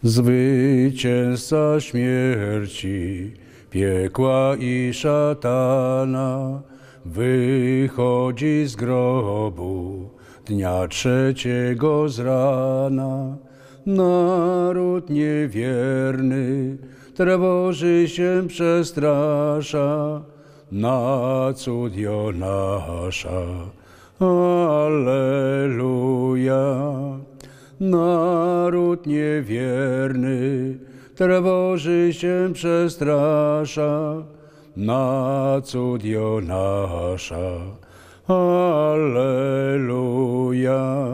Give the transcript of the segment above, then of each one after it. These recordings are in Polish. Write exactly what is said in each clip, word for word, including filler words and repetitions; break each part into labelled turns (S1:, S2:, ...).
S1: Zwycięzca śmierci, piekła i szatana, wychodzi z grobu dnia trzeciego z rana. Naród niewierny trwoży się, przestrasza na cud Jonasza. Alleluja. Naród niewierny trwoży się, przestrasza na cud Jonasza. Alleluja.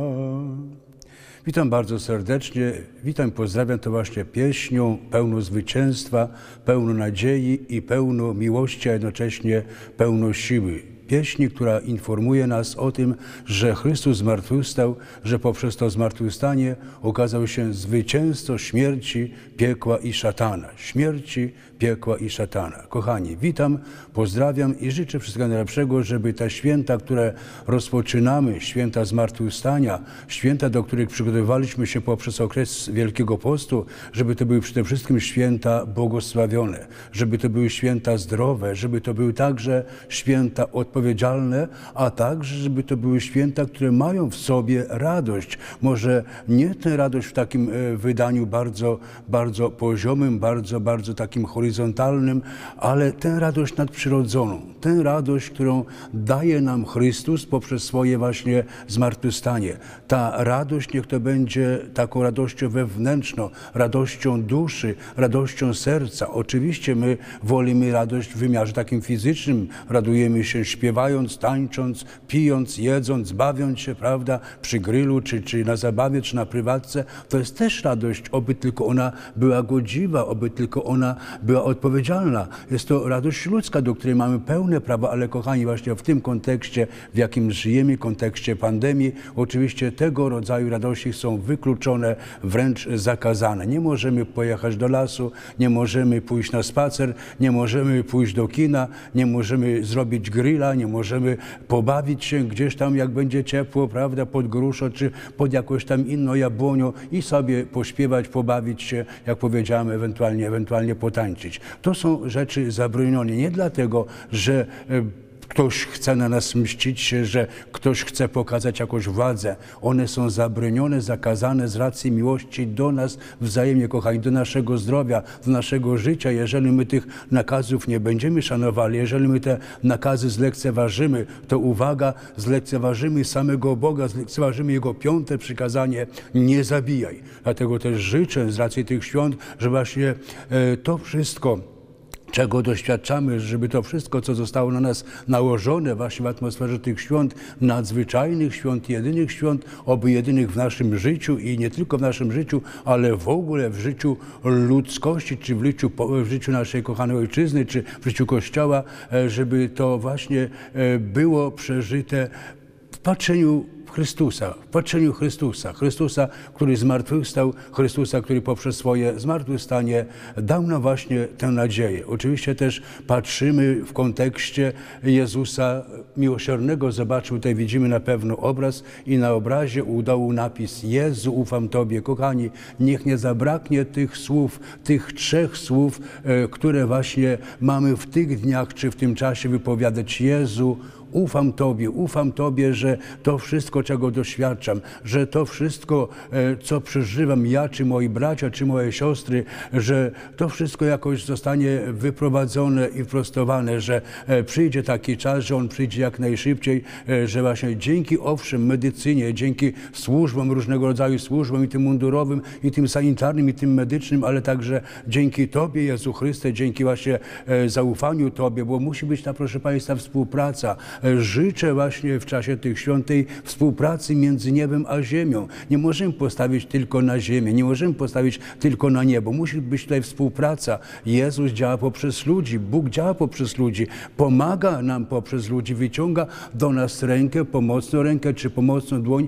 S1: Witam bardzo serdecznie, witam, pozdrawiam to właśnie pieśnią pełną zwycięstwa, pełną nadziei i pełną miłości, a jednocześnie pełną siły. Pieśni, która informuje nas o tym, że Chrystus zmartwychwstał, że poprzez to zmartwychwstanie okazał się zwycięzcą śmierci, piekła i szatana. Śmierci, piekła i szatana. Kochani, witam, pozdrawiam i życzę wszystkiego najlepszego, żeby te święta, które rozpoczynamy, święta zmartwychwstania, święta, do których przygotowywaliśmy się poprzez okres Wielkiego Postu, żeby to były przede wszystkim święta błogosławione, żeby to były święta zdrowe, żeby to były także święta odpowiedzialne, a także, żeby to były święta, które mają w sobie radość. Może nie tę radość w takim wydaniu bardzo, bardzo poziomym, bardzo, bardzo takim horyzontalnym, ale tę radość nadprzyrodzoną, tę radość, którą daje nam Chrystus poprzez swoje właśnie zmartwychwstanie. Ta radość niech to będzie taką radością wewnętrzną, radością duszy, radością serca. Oczywiście my wolimy radość w wymiarze takim fizycznym, radujemy się śpiewając, tańcząc, pijąc, jedząc, bawiąc się, prawda, przy grylu, czy, czy na zabawie, czy na prywatce. To jest też radość, oby tylko ona była godziwa, oby tylko ona była odpowiedzialna. Jest to radość ludzka, do której mamy pełne prawo, ale kochani, właśnie w tym kontekście, w jakim żyjemy, kontekście pandemii, oczywiście tego rodzaju radości są wykluczone, wręcz zakazane. Nie możemy pojechać do lasu, nie możemy pójść na spacer, nie możemy pójść do kina, nie możemy zrobić grilla, nie możemy pobawić się gdzieś tam, jak będzie ciepło, prawda, pod gruszo, czy pod jakąś tam inną jabłonią i sobie pośpiewać, pobawić się, jak powiedziałem, ewentualnie, ewentualnie potańczyć. To są rzeczy zabronione nie dlatego, że ktoś chce na nas mścić się, że ktoś chce pokazać jakąś władzę. One są zabronione, zakazane z racji miłości do nas wzajemnie, kochani, do naszego zdrowia, do naszego życia. Jeżeli my tych nakazów nie będziemy szanowali, jeżeli my te nakazy zlekceważymy, to uwaga, zlekceważymy samego Boga, zlekceważymy Jego piąte przykazanie: nie zabijaj. Dlatego też życzę z racji tych świąt, że właśnie e, to wszystko, czego doświadczamy, żeby to wszystko, co zostało na nas nałożone właśnie w atmosferze tych świąt, nadzwyczajnych świąt, jedynych świąt, oby jedynych w naszym życiu i nie tylko w naszym życiu, ale w ogóle w życiu ludzkości, czy w życiu, w życiu naszej kochanej ojczyzny, czy w życiu Kościoła, żeby to właśnie było przeżyte w patrzeniu Chrystusa, w patrzeniu Chrystusa, Chrystusa, który zmartwychwstał, Chrystusa, który poprzez swoje zmartwychwstanie dał nam właśnie tę nadzieję. Oczywiście też patrzymy w kontekście Jezusa miłosiernego. Zobaczył, tutaj widzimy na pewno obraz i na obrazie u dołu napis: Jezu, ufam Tobie. Kochani, niech nie zabraknie tych słów, tych trzech słów, które właśnie mamy w tych dniach, czy w tym czasie wypowiadać. Jezu, ufam Tobie, ufam Tobie, że to wszystko, czego doświadczam, że to wszystko, co przeżywam ja, czy moi bracia, czy moje siostry, że to wszystko jakoś zostanie wyprowadzone i prostowane, że przyjdzie taki czas, że on przyjdzie jak najszybciej, że właśnie dzięki, owszem, medycynie, dzięki służbom, różnego rodzaju służbom, i tym mundurowym, i tym sanitarnym, i tym medycznym, ale także dzięki Tobie, Jezu Chryste, dzięki właśnie zaufaniu Tobie, bo musi być ta, proszę Państwa, współpraca. Życzę właśnie w czasie tych świąt tej współpracy między niebem a ziemią. Nie możemy postawić tylko na ziemię, nie możemy postawić tylko na niebo. Musi być tutaj współpraca. Jezus działa poprzez ludzi, Bóg działa poprzez ludzi, pomaga nam poprzez ludzi, wyciąga do nas rękę, pomocną rękę, czy pomocną dłoń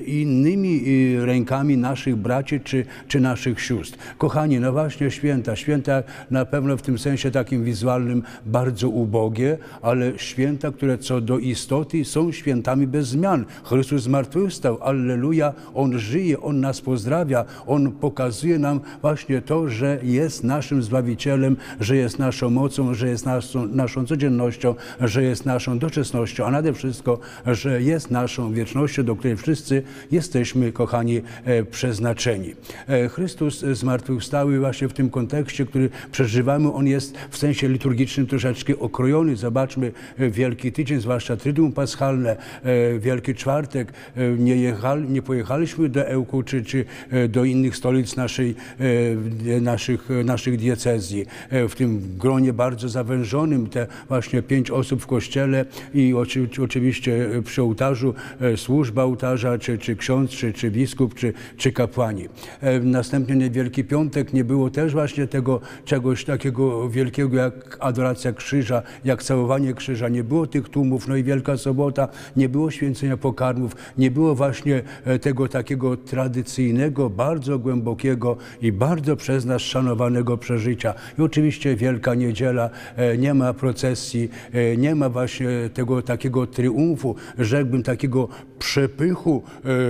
S1: innymi rękami naszych braci, czy, czy naszych sióstr. Kochani, no właśnie święta, święta na pewno w tym sensie takim wizualnym bardzo ubogie, ale święta, które co co do istoty są świętami bez zmian. Chrystus zmartwychwstał, alleluja, On żyje, On nas pozdrawia, On pokazuje nam właśnie to, że jest naszym Zbawicielem, że jest naszą mocą, że jest naszą, naszą codziennością, że jest naszą doczesnością, a nade wszystko, że jest naszą wiecznością, do której wszyscy jesteśmy, kochani, przeznaczeni. Chrystus zmartwychwstały właśnie w tym kontekście, który przeżywamy, On jest w sensie liturgicznym troszeczkę okrojony. Zobaczmy Wielki Tydzień, zwłaszcza Triduum Paschalne, Wielki Czwartek. Nie, jechali, nie pojechaliśmy do Ełku czy, czy do innych stolic naszej, naszych, naszych diecezji. W tym gronie bardzo zawężonym te właśnie pięć osób w kościele i oczy, oczywiście przy ołtarzu służba ołtarza, czy, czy ksiądz, czy, czy biskup, czy, czy kapłani. Następnie Wielki Piątek nie było też właśnie tego czegoś takiego wielkiego jak adoracja krzyża, jak całowanie krzyża. Nie było tych tłumów. No i Wielka Sobota, nie było święcenia pokarmów, nie było właśnie tego takiego tradycyjnego, bardzo głębokiego i bardzo przez nas szanowanego przeżycia. I oczywiście Wielka Niedziela, nie ma procesji, nie ma właśnie tego takiego triumfu, rzekłbym takiego przepychu,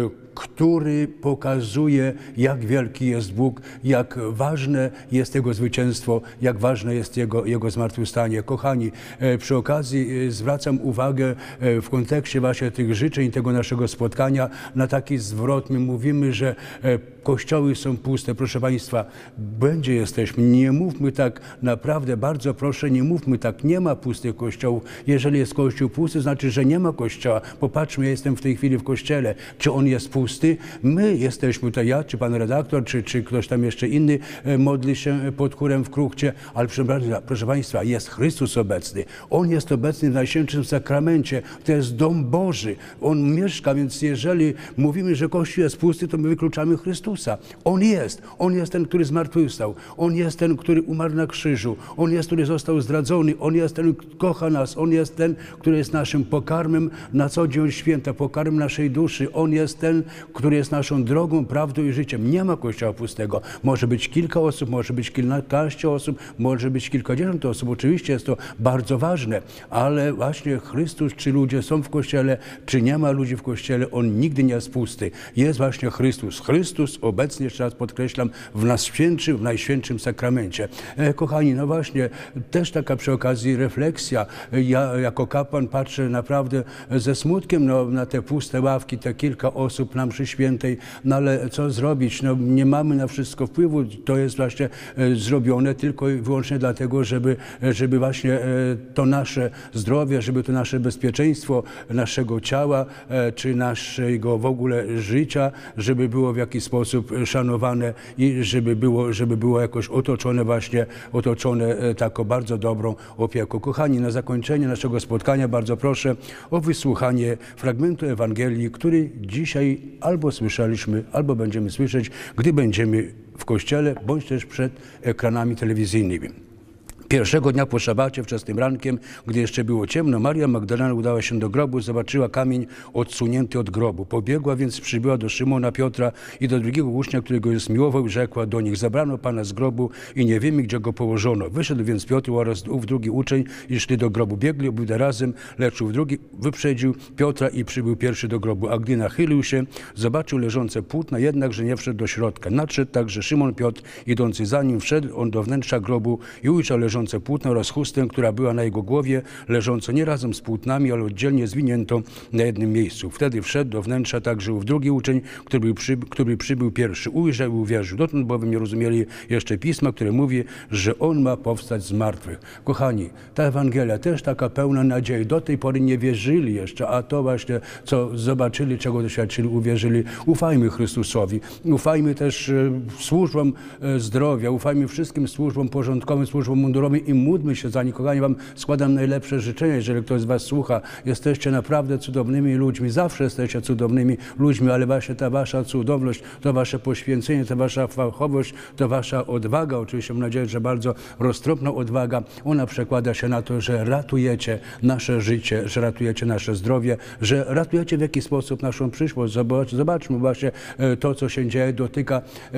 S1: który pokazuje, jak wielki jest Bóg, jak ważne jest Jego zwycięstwo, jak ważne jest Jego, Jego zmartwychwstanie. Kochani, przy okazji zwracam uwagę w kontekście właśnie tych życzeń, tego naszego spotkania na taki zwrot. My mówimy, że kościoły są puste. Proszę Państwa, będzie jesteśmy. Nie mówmy tak, naprawdę, bardzo proszę, nie mówmy tak. Nie ma pustych kościołów. Jeżeli jest kościół pusty, znaczy, że nie ma kościoła. Popatrzmy, ja jestem w tej chwili w kościele. Czy on jest pusty? My jesteśmy tutaj, ja, czy pan redaktor, czy, czy ktoś tam jeszcze inny modli się pod chórem w kruchcie, ale proszę, proszę Państwa, jest Chrystus obecny. On jest obecny w Najświętszym Sakramencie. To jest dom Boży. On mieszka, więc jeżeli mówimy, że Kościół jest pusty, to my wykluczamy Chrystusa. On jest. On jest ten, który zmartwychwstał. On jest ten, który umarł na krzyżu. On jest, który został zdradzony. On jest ten, który kocha nas. On jest ten, który jest naszym pokarmem na co dzień święta, pokarmem naszej duszy. On jest ten, który jest naszą drogą, prawdą i życiem. Nie ma Kościoła pustego. Może być kilka osób, może być kilkanaście osób, może być kilkadziesiąt osób. Oczywiście jest to bardzo ważne, ale właśnie Chrystus, czy ludzie są w Kościele, czy nie ma ludzi w Kościele, On nigdy nie jest pusty. Jest właśnie Chrystus. Chrystus obecnie, jeszcze raz podkreślam, w Najświętszym, w Najświętszym Sakramencie. E, kochani, no właśnie, też taka przy okazji refleksja. Ja jako kapłan patrzę naprawdę ze smutkiem no, na te puste ławki, te kilka osób na mszy świętej, no ale co zrobić? No, nie mamy na wszystko wpływu. To jest właśnie e, zrobione tylko i wyłącznie dlatego, żeby, żeby właśnie e, to nasze zdrowie, żeby to nasze bezpieczeństwo naszego ciała, e, czy naszego w ogóle życia, żeby było w jakiś sposób szanowane i żeby było, żeby było jakoś otoczone właśnie, otoczone e, taką bardzo dobrą opieką. Kochani, na zakończenie naszego spotkania bardzo proszę o wysłuchanie fragmentu Ewangelii, który dzisiaj albo słyszeliśmy, albo będziemy słyszeć, gdy będziemy w kościele, bądź też przed ekranami telewizyjnymi. Pierwszego dnia po szabacie, wczesnym rankiem, gdy jeszcze było ciemno, Maria Magdalena udała się do grobu, zobaczyła kamień odsunięty od grobu. Pobiegła więc, przybyła do Szymona, Piotra i do drugiego ucznia, którego je zmiłował, i rzekła do nich: zabrano Pana z grobu i nie wiemy, gdzie go położono. Wyszedł więc Piotr oraz ów drugi uczeń i szli do grobu. Biegli obydwaj razem, lecz ów drugi wyprzedził Piotra i przybył pierwszy do grobu. A gdy nachylił się, zobaczył leżące płótna, jednakże nie wszedł do środka. Nadszedł także Szymon Piotr, idący za nim, wszedł on do wnętrza grobu i ujrzał leżące płótna oraz chustę, która była na jego głowie, leżącą nie razem z płótnami, ale oddzielnie zwiniętą na jednym miejscu. Wtedy wszedł do wnętrza także ów drugi uczeń, który, był przy, który przybył pierwszy. Ujrzał i uwierzył. Dotąd bowiem nie rozumieli jeszcze Pisma, które mówi, że On ma powstać z martwych. Kochani, ta Ewangelia też taka pełna nadziei. Do tej pory nie wierzyli jeszcze, a to właśnie, co zobaczyli, czego doświadczyli, uwierzyli. Ufajmy Chrystusowi. Ufajmy też służbom zdrowia. Ufajmy wszystkim służbom porządkowym, służbom mundurowym i módlmy się za nich. Kochani, wam składam najlepsze życzenia, jeżeli ktoś z was słucha. Jesteście naprawdę cudownymi ludźmi. Zawsze jesteście cudownymi ludźmi, ale właśnie ta wasza cudowność, to wasze poświęcenie, ta wasza fachowość, to wasza odwaga, oczywiście mam nadzieję, że bardzo roztropna odwaga, ona przekłada się na to, że ratujecie nasze życie, że ratujecie nasze zdrowie, że ratujecie w jakiś sposób naszą przyszłość. Zobacz, zobaczmy właśnie to, co się dzieje, dotyka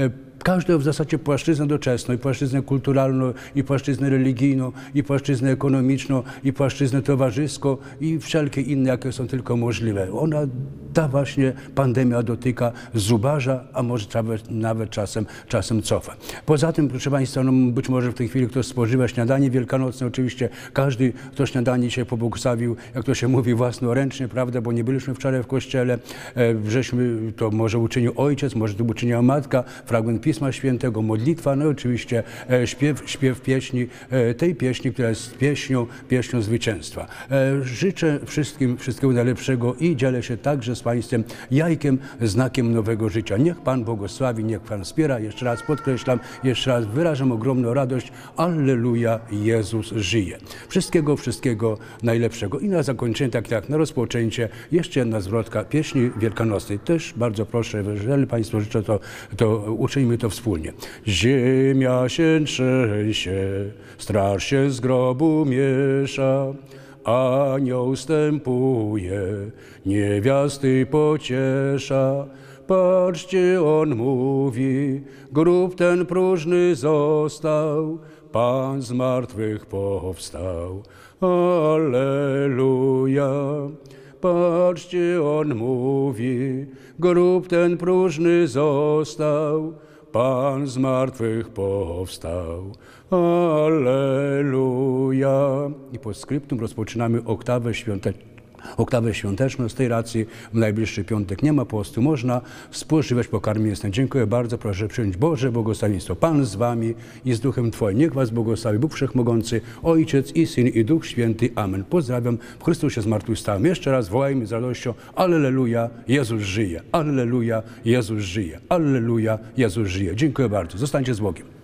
S1: każdą w zasadzie płaszczyznę doczesną, i płaszczyznę kulturalną, i płaszczyznę religijną, i płaszczyznę ekonomiczną, i płaszczyznę towarzyską, i wszelkie inne, jakie są tylko możliwe. Ona, ta właśnie pandemia dotyka, zubaża, a może nawet, nawet czasem, czasem cofa. Poza tym, proszę Państwa, no być może w tej chwili ktoś spożywa śniadanie wielkanocne, oczywiście każdy to śniadanie się pobłogosławił, jak to się mówi, własnoręcznie, prawda, bo nie byliśmy wczoraj w kościele, e, żeśmy, to może uczynił ojciec, może to uczyniła matka, fragment Pisma Świętego, modlitwa, no i oczywiście e, śpiew, śpiew pieśni, e, tej pieśni, która jest pieśnią, pieśnią zwycięstwa. E, życzę wszystkim wszystkiego najlepszego i dzielę się także z Państwem jajkiem, znakiem nowego życia. Niech Pan błogosławi, niech Pan wspiera. Jeszcze raz podkreślam, jeszcze raz wyrażam ogromną radość. Alleluja, Jezus żyje. Wszystkiego, wszystkiego najlepszego. I na zakończenie, tak jak na rozpoczęcie, jeszcze jedna zwrotka pieśni wielkanocnej. Też bardzo proszę, jeżeli Państwo życzą, to, to uczyńmy to wspólnie. Ziemia się trzęsie, straż się z grobu miesza, anioł wstępuje, niewiasty pociesza. Patrzcie, on mówi, grób ten próżny został, Pan z martwych powstał. Alleluja. Patrzcie, on mówi, grób ten próżny został, Pan z martwych powstał. Alleluja. I po skryptum rozpoczynamy oktawę świąteczną. Oktawę świąteczną. Z tej racji w najbliższy piątek nie ma postu. Można spożywać pokarm mięsny. Dziękuję bardzo. Proszę przyjąć Boże błogosławieństwo. Pan z wami i z duchem Twoim. Niech was błogosławi Bóg Wszechmogący, Ojciec i Syn i Duch Święty. Amen. Pozdrawiam. W Chrystusie zmartwychwstałym. Jeszcze raz wołajmy z radością. Alleluja, Jezus żyje. Alleluja, Jezus żyje. Alleluja, Jezus żyje. Dziękuję bardzo. Zostańcie z Bogiem.